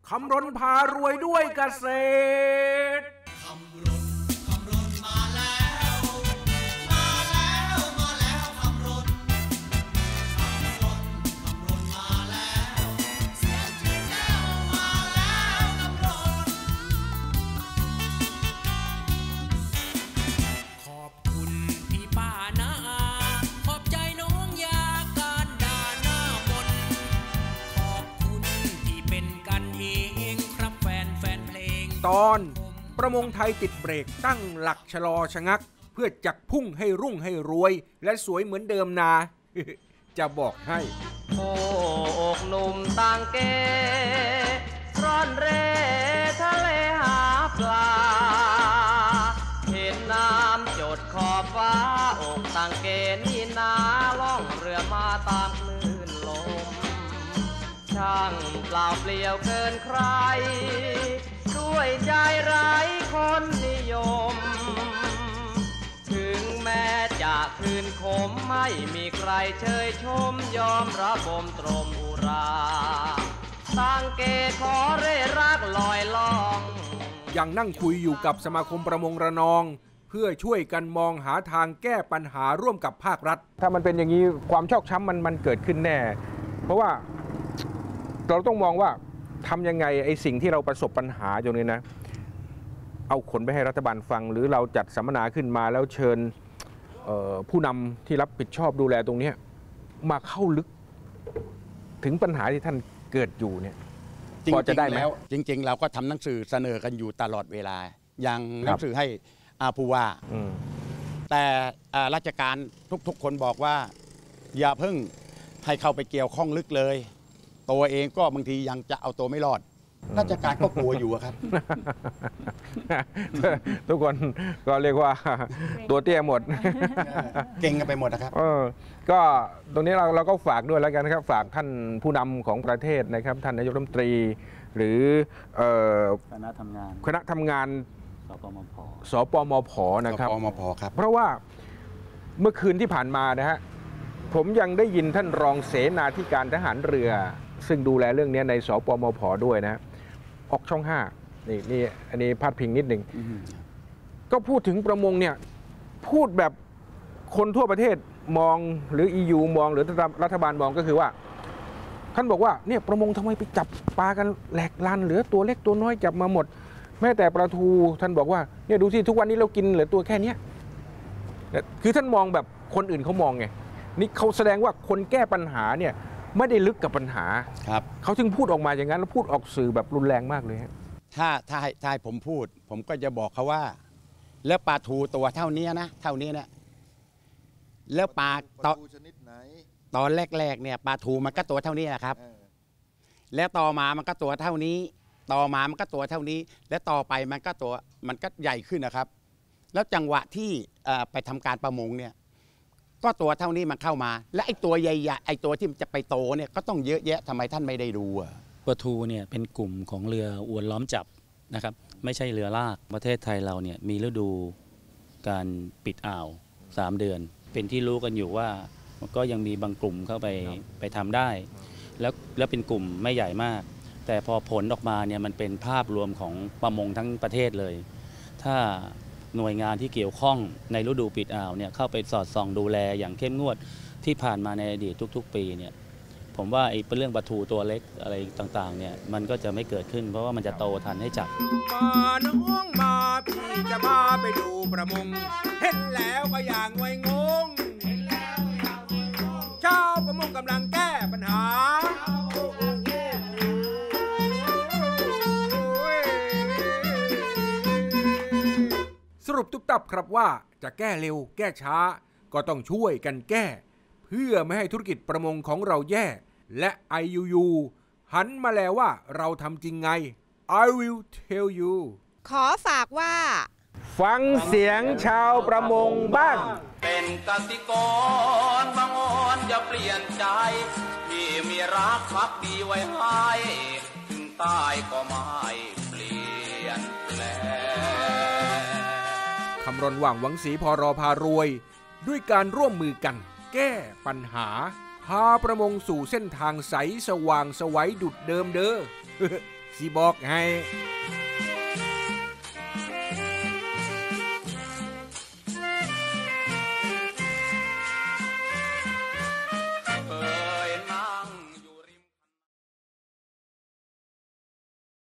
คำรณพารวยด้วยเกษตรตอนประมงไทยติดเบรกตั้งหลักชะลอชะงักเพื่อจักพุ่งให้รุ่งให้รวยและสวยเหมือนเดิมนา จะบอกให้โอ้อกหนุ่มต่างเกร่อนเร่ทะเลหาปลาเห็นน้ำจดขอบฟ้าอกต่างเกนี่นาล่องเรือมาตามคลื่นลมช่างเปล่าเปลี่ยวเกินใครด้วยใจไร้คนนิยมถึงแม้จะคืนคมไม่มีใครเชยชมยอมระบมตรมอุราต่างเกขอเร่รักลอยล่องยังนั่งคุยอยู่กับสมาคมประมงระนองเพื่อช่วยกันมองหาทางแก้ปัญหาร่วมกับภาครัฐถ้ามันเป็นอย่างนี้ความชอกช้ำมันเกิดขึ้นแน่เพราะว่าเราต้องมองว่าทำยังไงไอ้สิ่งที่เราประสบปัญหาอยู่นี้นะเอาขนไปให้รัฐบาลฟังหรือเราจัดสัมมนาขึ้นมาแล้วเชิญผู้นำที่รับผิดชอบดูแลตรงนี้มาเข้าลึกถึงปัญหาที่ท่านเกิดอยู่เนี่ยพอจะได้ไหมจริงๆเราก็ทำหนังสือเสนอกันอยู่ตลอดเวลาอย่างหนังสือให้ผู้ว่าแต่ราชการทุกๆคนบอกว่าอย่าเพิ่งให้เข้าไปเกี่ยวข้องลึกเลยตัวเองก็บางทียังจะเอาตัวไม่รอดราชการก็กลัวอยู่ครับทุกคนก็เรียกว่าตัวเตี้ยหมดเก่งกันไปหมดนะครับก็ตรงนี้เราก็ฝากด้วยแล้วกันนะครับฝากท่านผู้นำของประเทศนะครับท่านนายกรัฐมนตรีหรือคณะทำงานสปมผนะครับครับเพราะว่าเมื่อคืนที่ผ่านมานะฮะผมยังได้ยินท่านรองเสนาธิการทหารเรือซึ่งดูแลเรื่องนี้ในสปมผด้วยนะออกช่อง5นี่อันนี้พาดพิงนิดหนึ่งก็พูดถึงประมงเนี่ยพูดแบบคนทั่วประเทศมองหรือ EU มองหรือรัฐบาลมองก็คือว่าท่านบอกว่าเนี่ยประมงทำไมไปจับปลากันแหลกลานเหลือตัวเล็กตัวน้อยจับมาหมดแม้แต่ปลาทูท่านบอกว่าเนี่ยดูสิทุกวันนี้เรากินเหลือตัวแค่นี้คือท่านมองแบบคนอื่นเขามองไงนี่เขาแสดงว่าคนแก้ปัญหาเนี่ยไม่ได้ลึกกับปัญหาครับเขาจึงพูดออกมาอย่างนั้นแล้วพูดออกสื่อแบบรุนแรงมากเลยถ้าให้ผมพูดผมก็จะบอกเขาว่าแล้วปลาทูตัวเท่านี้นะเท่านี้นะแล้วปลาชนิดไหนตอนแรกๆเนี่ยปลาทูมันก็ตัวเท่านี้นะครับแล้วต่อมามันก็ตัวเท่านี้ต่อมามันก็ตัวเท่านี้และต่อไปมันก็ใหญ่ขึ้นนะครับแล้วจังหวะที่ไปทำการประมงเนี่ยก็ตัวเท่านี้มันเข้ามาและไอ้ตัวใหญ่ๆไอ้ตัวที่มันจะไปโตเนี่ยก็ต้องเยอะแยะทำไมท่านไม่ได้ดูปลาทูเนี่ยเป็นกลุ่มของเรืออวนล้อมจับนะครับไม่ใช่เรือลากประเทศไทยเราเนี่ยมีฤดูการปิดอ่าว3 เดือนเป็นที่รู้กันอยู่ว่ามันก็ยังมีบางกลุ่มเข้าไปทำได้แล้วเป็นกลุ่มไม่ใหญ่มากแต่พอผลออกมาเนี่ยมันเป็นภาพรวมของประมงทั้งประเทศเลยถ้าหน่วยงานที่เกี่ยวข้องในฤดูปิดอ่าวเนี่ยเข้าไปสอดส่องดูแลอย่างเข้มงวดที่ผ่านมาในอดีตทุกๆปีเนี่ยผมว่าไอ้เรื่องปลาทูตัวเล็กอะไรต่างๆเนี่ยมันก็จะไม่เกิดขึ้นเพราะว่ามันจะโตทันให้จับมาน้องมาพี่จะพาไปดูประมงเห็นแล้วก็อย่างงวยงงชาวประมงกำลังแก้ปัญหาสรุปตุ๊บตับครับว่าจะแก้เร็วแก้ช้าก็ต้องช่วยกันแก้เพื่อไม่ให้ธุรกิจประมงของเราแย่และ IUU หันมาแล้วว่าเราทำจริงไง I will tell you ขอฝากว่าฟังเสียงชาวประมงบ้างเป็นกสิกรบางอ่อนอย่าเปลี่ยนใจที่มีรักภักดีไว้ให้ถึงตายก็ไม่เปลี่ยนแปลงคำรณว่างหวังศรีพรพารวยด้วยการร่วมมือกันแก้ปัญหาพาประมงสู่เส้นทางใสสว่างสวัยดุจเดิมเด้อสิบอกให้